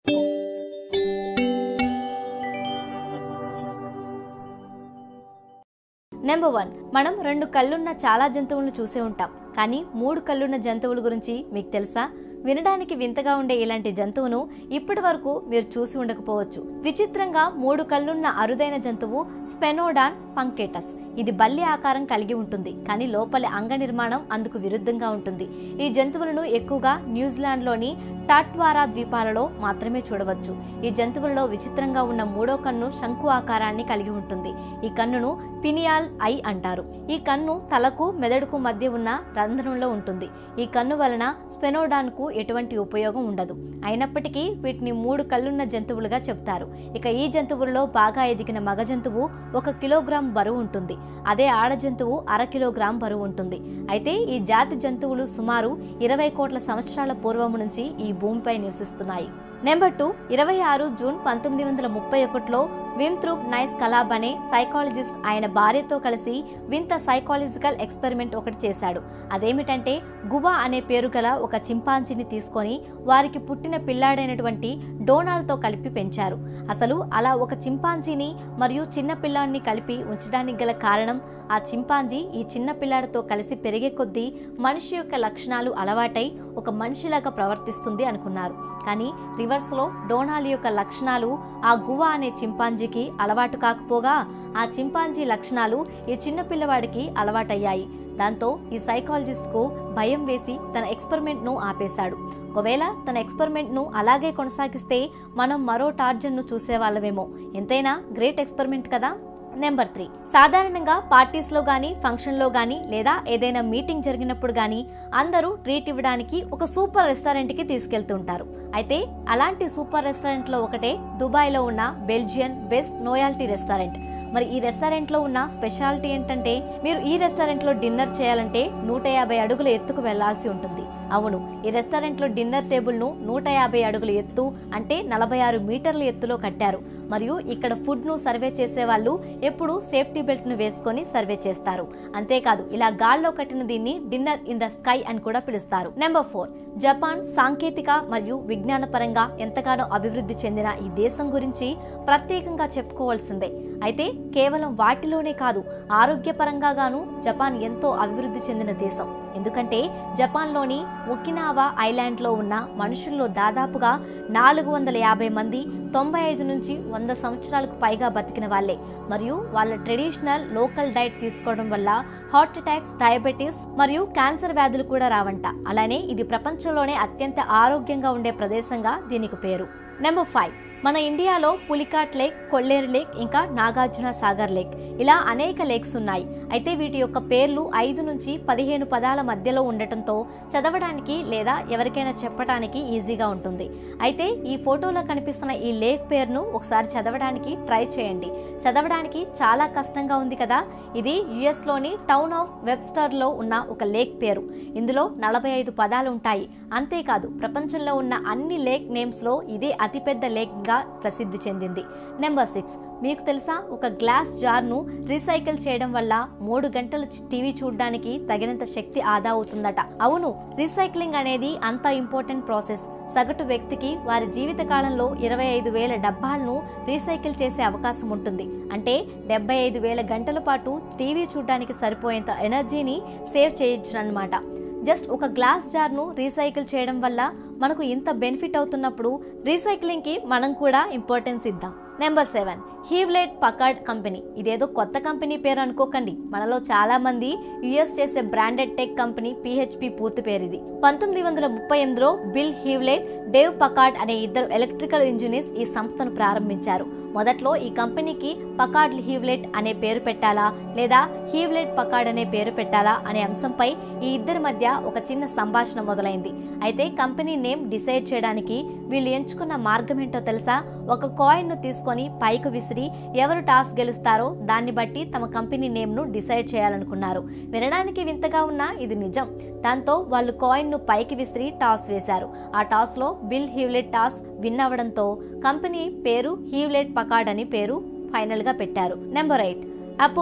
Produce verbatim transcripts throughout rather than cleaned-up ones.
Number one, మనం రెండు కళ్ళున్న చాలా జంతువులను చూసే ఉంటాం. కానీ మూడు కళ్ళున్న జంతువుల గురించి మీకు తెలుసా? వినడానికి వింతగా ఉండే ఇలాంటి జంతువును ఇప్పటి వరకు మీరు చూసి ఉండకపోవచ్చు. విచిత్రంగా మూడు కళ్ళున్న అరుదైన జంతువు స్పెనోడాన్ పంక్టేటస్. ఇది బల్లి ఆకారం కలిగి ఉంటుంది, కానీ లోపలి అంగ నిర్మాణం అందుకు విరుద్ధంగా ఉంటుంది. ఈ జంతువులను ఎక్కువగా న్యూజిలాండ్లోని టాట్వారా ద్వీపాలలో మాత్రమే చూడవచ్చు. ఈ జంతువులలో విచిత్రంగా ఉన్న మూడో కన్ను శంకు ఆకారాన్ని కలిగి ఉంటుంది. ఈ కన్నును పినియాల్ ఐ అంటారు. ఈ కన్ను తలకు మెదడుకు మధ్య ఉన్న రంధ్రంలో ఉంటుంది. ఈ కన్ను వలన స్పెనోడాన్ కు ఎటువంటి ఉపయోగం ఉండదు. అయినప్పటికీ వీటిని మూడు కళ్ళున్న జంతువులుగా చెప్తారు. ఇక ఈ జంతువులలో బాగా ఎదిగిన మగ జంతువు ఒక కిలోగ్రాం బరువు ఉంటుంది. అదే ఆడ జంతువు అర కిలోగ్రాం బరువు ఉంటుంది. అయితే ఈ జాతి జంతువులు సుమారు ఇరవై కోట్ల సంవత్సరాల పూర్వము నుంచి ఈ భూమిపై నివసిస్తున్నాయి. నెంబర్ టూ, ఇరవై ఆరు జూన్ పంతొమ్మిది వందల ముప్పై ఒకటిలో విమ్త్రూప్ నైస్ కలాబ్ అనే సైకాలజిస్ట్ ఆయన భార్యతో కలిసి వింత సైకాలజికల్ ఎక్స్పెరిమెంట్ ఒకటి చేశాడు. అదేమిటంటే గుబా అనే పేరు గల ఒక చింపాంజీని తీసుకొని వారికి పుట్టిన పిల్లాడైనటువంటి డోనాల్డ్తో కలిపి పెంచారు. అసలు అలా ఒక చింపాంజీని మరియు చిన్న పిల్లాడిని కలిపి ఉంచడానికి గల కారణం, ఆ చింపాంజీ ఈ చిన్న పిల్లాడితో కలిసి పెరిగే కొద్దీ మనిషి యొక్క లక్షణాలు అలవాటై ఒక మనిషిలాగా ప్రవర్తిస్తుంది అనుకున్నారు. కానీ రివర్స్లో డోనాల్డ్ యొక్క లక్షణాలు ఆ గువా అనే చింపాంజీకి అలవాటు కాకపోగా ఆ చింపాంజీ లక్షణాలు ఈ చిన్న పిల్లవాడికి అలవాటయ్యాయి. దాంతో ఈ సైకాలజిస్ట్కు భయం వేసి తన ఎక్స్పెరిమెంట్ను ఆపేశాడు. ఒకవేళ తన ఎక్స్పెరిమెంట్ను అలాగే కొనసాగిస్తే మనం మరో టార్జన్ను చూసేవాళ్ళమేమో. ఎంతైనా గ్రేట్ ఎక్స్పెరిమెంట్ కదా. నెంబర్ త్రీ, సాధారణంగా పార్టీస్లో కానీ ఫంక్షన్లో కానీ లేదా ఏదైనా మీటింగ్ జరిగినప్పుడు కానీ అందరూ ట్రీట్ ఇవ్వడానికి ఒక సూపర్ రెస్టారెంట్కి తీసుకెళ్తుంటారు. అయితే అలాంటి సూపర్ రెస్టారెంట్లో ఒకటే దుబాయ్లో ఉన్న బెల్జియన్ బెస్ట్ నోయాల్టీ రెస్టారెంట్. మరి ఈ రెస్టారెంట్లో ఉన్న స్పెషాలిటీ ఏంటంటే, మీరు ఈ రెస్టారెంట్లో డిన్నర్ చేయాలంటే నూట యాభై అడుగుల ఎత్తుకు వెళ్లాల్సి ఉంటుంది. అవును, ఈ రెస్టారెంట్లో డిన్నర్ టేబుల్ను నూట యాభై అడుగుల ఎత్తు అంటే నలభై ఆరు మీటర్ల ఎత్తులో కట్టారు. మరియు ఇక్కడ ఫుడ్ను సర్వే చేసే వాళ్ళు ఎప్పుడు సేఫ్టీ బెల్ట్ను వేసుకొని సర్వే చేస్తారు. అంతేకాదు, ఇలా గాల్లో కట్టిన దీన్ని డిన్నర్ ఇన్ ద స్కై అని కూడా పిలుస్తారు. నెంబర్ ఫోర్, జపాన్ సాంకేతిక మరియు విజ్ఞాన పరంగా ఎంతగానో అభివృద్ధి చెందిన ఈ దేశం గురించి ప్రత్యేకంగా చెప్పుకోవాల్సిందే. అయితే కేవలం వాటిలోనే కాదు, ఆరోగ్యపరంగా గాను జపాన్ ఎంతో అభివృద్ధి చెందిన దేశం. ఎందుకంటే జపాన్లోని ఒకినావా ఐలాండ్లో ఉన్న మనుషుల్లో దాదాపుగా నాలుగు వందల యాభై మంది తొంభై ఐదు నుంచి వంద సంవత్సరాలకు పైగా బతికిన వాళ్లే. మరియు వాళ్ళ ట్రెడిషనల్ లోకల్ డైట్ తీసుకోవడం వల్ల హార్ట్ అటాక్స్, డయాబెటీస్ మరియు క్యాన్సర్ వ్యాధులు కూడా రావంట. అలానే ఇది ప్రపంచంలోనే అత్యంత ఆరోగ్యంగా ఉండే ప్రదేశంగా దీనికి పేరు. నెంబర్ ఫైవ్, మన ఇండియాలో పులికాట్ లేక్, కొల్లేరు లేక్, ఇంకా నాగార్జున సాగర్ లేక్, ఇలా అనేక లేక్స్ ఉన్నాయి. అయితే వీటి యొక్క పేర్లు ఐదు నుంచి పదిహేను పదాల మధ్యలో ఉండటంతో చదవడానికి లేదా ఎవరికైనా చెప్పడానికి ఈజీగా ఉంటుంది. అయితే ఈ ఫోటోలో కనిపిస్తున్న ఈ లేక్ పేరును ఒకసారి చదవడానికి ట్రై చేయండి. చదవడానికి చాలా కష్టంగా ఉంది కదా. ఇది యుఎస్లోని టౌన్ ఆఫ్ వెబ్స్టర్లో ఉన్న ఒక లేక్ పేరు. ఇందులో నలభై ఐదు పదాలు ఉంటాయి. అంతేకాదు, ప్రపంచంలో ఉన్న అన్ని లేక్ నేమ్స్లో ఇదే అతిపెద్ద లేక్గా ప్రసిద్ధి చెందింది. నెంబర్ సిక్స్, మీకు తెలుసా, ఒక గ్లాస్ జార్ను రీసైకిల్ చేయడం వల్ల మూడు గంటలు టీవీ చూడడానికి తగినంత శక్తి ఆదా అవుతుందట. అవును, రీసైక్లింగ్ అనేది అంత ఇంపార్టెంట్ ప్రాసెస్. సగటు వ్యక్తికి వారి జీవిత కాలంలో ఇరవై ఐదు వేల డబ్బాలను రీసైకిల్ చేసే అవకాశం ఉంటుంది. అంటే డెబ్బై ఐదు వేల గంటల పాటు టీవీ చూడడానికి సరిపోయేంత ఎనర్జీని సేవ్ చేయొచ్చునన్నమాట. జస్ట్ ఒక గ్లాస్ జార్ను రీసైకిల్ చేయడం వల్ల మనకు ఇంత బెనిఫిట్ అవుతున్నప్పుడు రీసైక్లింగ్కి మనం కూడా ఇంపార్టెన్స్ ఇద్దాం. Number seven, Hewlett Packard company. ఇదేదో కొత్త కంపెనీ పేరు అనుకోకండి. మనలో చాలా మంది యుఎస్ చేసే బ్రాండెడ్ టెక్ కంపెనీ పిహెచ్పి పూర్తి పేరు ఇది. పంతొమ్మిది వందల ముప్పై ఎనిమిదిలో బిల్ హీవ్లెట్, డేవ్ పకార్డ్ అనే ఇద్దరు ఎలక్ట్రికల్ ఇంజనీర్స్ ఈ సంస్థను ప్రారంభించారు. మొదట్లో ఈ కంపెనీకి పకార్డ్ హీవ్లెట్ అనే పేరు పెట్టాలా లేదా హీవ్లెట్ పకార్డ్ అనే పేరు పెట్టాలా అనే అంశంపై ఈ ఇద్దరి మధ్య ఒక చిన్న సంభాషణ మొదలైంది. అయితే కంపెనీ నేమ్ డిసైడ్ చేయడానికి వీళ్ళు ఎంచుకున్న మార్గం ఏంటో తెలుసా? ఒక కాయిన్ ను తీసుకొని పైకి విసిరి ఎవరు టాస్ గెలుస్తారో దాన్ని బట్టి తమ కంపెనీ నేమ్ ను డిసైడ్ చేయాలనుకున్నారు. వినడానికి వింతగా ఉన్నా ఇది నిజం. దాంతో వాళ్ళు కాయిన్ ను పైకి విసిరి టాస్ వేశారు. ఆ టాస్ లో బిల్ హీవ్లెట్ టాస్ విన్ అవ్వడంతో కంపెనీ పేరు హీవ్లెట్ పకార్డ్ అని పేరు ఫైనల్ గా పెట్టారు. Number eight, అపోజమ్.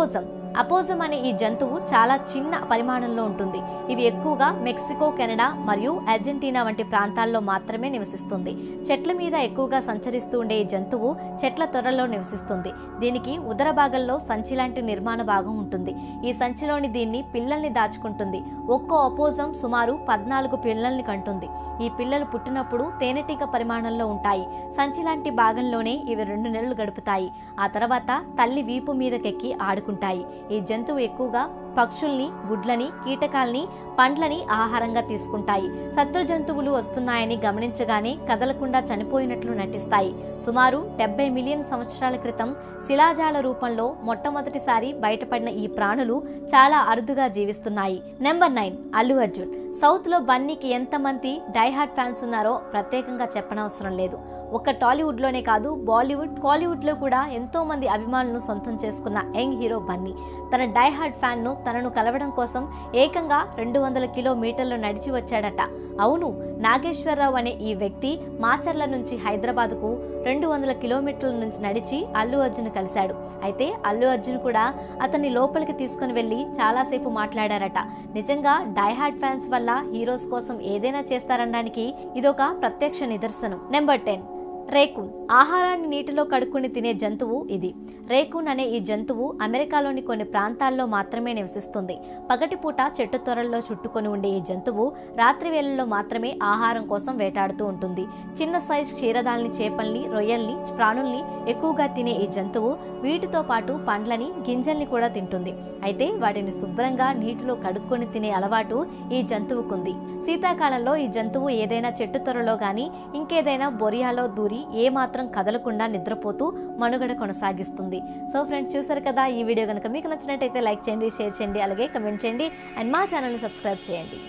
అపోజమ్ అనే ఈ జంతువు చాలా చిన్న పరిమాణంలో ఉంటుంది. ఇవి ఎక్కువగా మెక్సికో, కెనడా మరియు అర్జెంటీనా వంటి ప్రాంతాల్లో మాత్రమే నివసిస్తుంది. చెట్ల మీద ఎక్కువగా సంచరిస్తూ ఉండే ఈ జంతువు చెట్ల తొర్రల్లో నివసిస్తుంది. దీనికి ఉదర భాగంలో సంచి లాంటి నిర్మాణ భాగం ఉంటుంది. ఈ సంచిలోని దీన్ని పిల్లల్ని దాచుకుంటుంది. ఒక్కో అపోజమ్ సుమారు పద్నాలుగు పిల్లల్ని కంటుంది. ఈ పిల్లలు పుట్టినప్పుడు తేనెటీగ పరిమాణంలో ఉంటాయి. సంచి లాంటి భాగంలోనే ఇవి రెండు నెలలు గడుపుతాయి. ఆ తర్వాత తల్లి వీపు మీదకెక్కి ఆడుకుంటాయి. ఈ జంతువు ఎక్కువగా పక్షుల్ని, గుడ్లని, కీటకాల్ని, పండ్లని ఆహారంగా తీసుకుంటాయి. శత్రు జంతువులు వస్తున్నాయని గమనించగానే కదలకుండా చనిపోయినట్లు నటిస్తాయి. సుమారు డెబ్బై మిలియన్ సంవత్సరాల క్రితం శిలాజాల రూపంలో మొట్టమొదటిసారి బయటపడిన ఈ ప్రాణులు చాలా అరుదుగా జీవిస్తున్నాయి. Number nine Allu Arjun. South లో బన్నీకి ఎంతమంది డైహార్డ్ ఫ్యాన్స్ ఉన్నారో ప్రత్యేకంగా చెప్పనవసరం లేదు. ఒక్క టాలీవుడ్ లోనే కాదు, బాలీవుడ్, కాలీవుడ్ లో కూడా ఎంతో మంది అభిమానులను సొంతం చేసుకున్న యంగ్ హీరో బన్నీ తన డైహార్డ్ ఫ్యాన్ ను తనను కలవడం కోసం ఏకంగా రెండు వందల కిలోమీటర్లు నడిచి వచ్చాడట. అవును, నాగేశ్వరరావు అనే ఈ వ్యక్తి మాచర్ల నుంచి హైదరాబాద్ కు రెండు వందల కిలోమీటర్ల నుంచి నడిచి అల్లు అర్జున్ కలిశాడు. అయితే అల్లు అర్జున్ కూడా అతన్ని లోపలికి తీసుకుని వెళ్లి చాలాసేపు మాట్లాడారట. నిజంగా డైహార్డ్ ఫ్యాన్స్ వల్ల హీరోస్ కోసం ఏదైనా చేస్తారనడానికి ఇదొక ప్రత్యక్ష నిదర్శనం. Number ten raccoon. ఆహారాన్ని నీటిలో కడుక్కుని తినే జంతువు ఇది. రేకూన్ అనే ఈ జంతువు అమెరికాలోని కొన్ని ప్రాంతాల్లో మాత్రమే నివసిస్తుంది. పగటిపూట చెట్టు త్వరల్లో చుట్టుకొని ఉండే ఈ జంతువు రాత్రి వేళల్లో మాత్రమే ఆహారం కోసం వేటాడుతూ ఉంటుంది. చిన్న సైజ్ క్షీరదాల్ని, చేపల్ని, రొయ్యల్ని, ప్రాణుల్ని ఎక్కువగా తినే ఈ జంతువు వీటితో పాటు పండ్లని, గింజల్ని కూడా తింటుంది. అయితే వాటిని శుభ్రంగా నీటిలో కడుక్కొని తినే అలవాటు ఈ జంతువుకుంది. శీతాకాలంలో ఈ జంతువు ఏదైనా చెట్టు త్వరలో గాని ఇంకేదైనా బొరియాలో దూరి ఏ మాత్రం కదలకుండా నిద్రపోతూ మనుగడ కొనసాగిస్తుంది. సో ఫ్రెండ్స్, చూసారు కదా, ఈ వీడియో కనుక మీకు నచ్చినట్టయితే లైక్ చేయండి, షేర్ చేయండి, అలాగే కమెంట్ చేయండి అండ్ మా ఛానల్ని సబ్స్క్రైబ్ చేయండి.